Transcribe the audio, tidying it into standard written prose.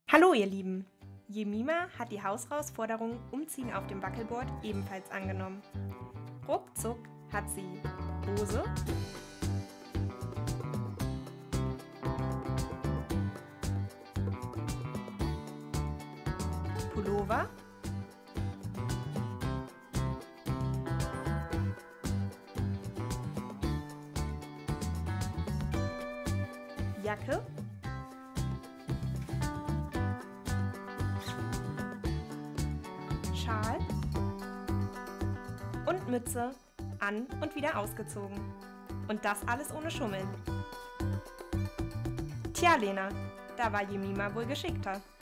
Hallo ihr Lieben! Jemima hat die Hausherausforderung Umziehen auf dem Wackelboard ebenfalls angenommen. Ruckzuck hat sie Hose, Pullover, Jacke, Schal und Mütze an und wieder ausgezogen. Und das alles ohne Schummeln. Tja, Lena, da war Jemima wohl geschickter.